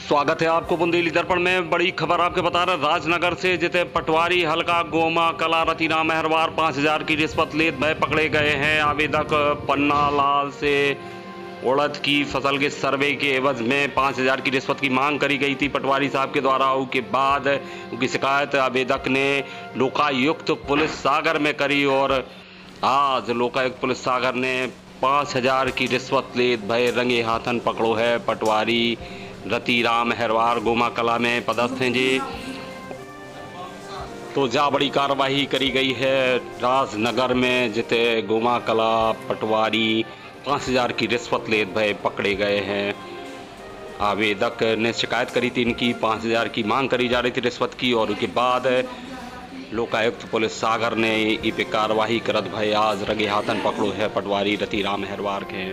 स्वागत है आपको बुंदेली दर्पण में। बड़ी खबर आपके बता रहे राजनगर से जिते पटवारी हल्का गोमा कला रतीराम मेहरवार 5000 की रिश्वत लेत भय पकड़े गए हैं। आवेदक पन्ना लाल से उड़द की फसल के सर्वे के एवज में 5000 की रिश्वत की मांग करी गई थी पटवारी साहब के द्वारा। उसके बाद उनकी शिकायत आवेदक ने लोकायुक्त पुलिस सागर में करी और आज लोकायुक्त पुलिस सागर ने 5000 की रिश्वत लेत भय रंगे हाथन पकड़ो है। पटवारी रतीराम मेहरवार गोमा कला में पदस्थ हैं जी। तो जा बड़ी कार्रवाई करी गई है राजनगर में जिते गोमा कला पटवारी 5000 की रिश्वत लेत भय पकड़े गए हैं। आवेदक ने शिकायत करी थी, इनकी 5000 की मांग करी जा रही थी रिश्वत की और उसके बाद लोकायुक्त पुलिस सागर ने इ पे कार्रवाई करत भय आज रंगे हाथन पकड़ो है पटवारी रतीराम मेहरवार के।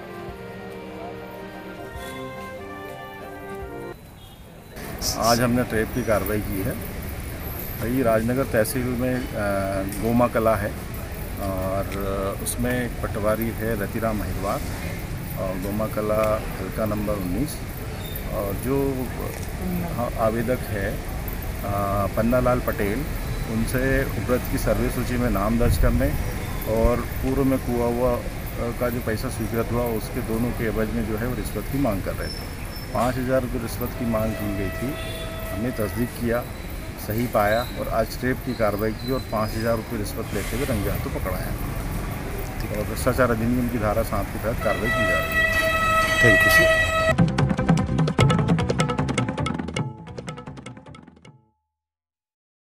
आज हमने ट्रेप की कार्रवाई की है। भाई राजनगर तहसील में गोमा कला है और उसमें एक पटवारी है रतीराम मेहरवार और गोमा कला हल्का नंबर 19 और जो आवेदक है पन्ना लाल पटेल, उनसे उड़द की सर्वे सूची में नाम दर्ज करने और पूर्व में कुआ हुआ का जो पैसा स्वीकृत हुआ उसके दोनों के एवज में जो है वो रिश्वत की मांग कर रहे थे। 5000 रुपये रिश्वत की मांग की गई थी। हमने तस्दीक किया, सही पाया और आज ट्रेप की कार्रवाई की और 5000 रुपये रिश्वत लेते हुए रंगे हाथों पकड़ाया और भ्रष्टाचार अधिनियम की धारा 7 के तहत कार्रवाई की जा रही है। Thank you sir.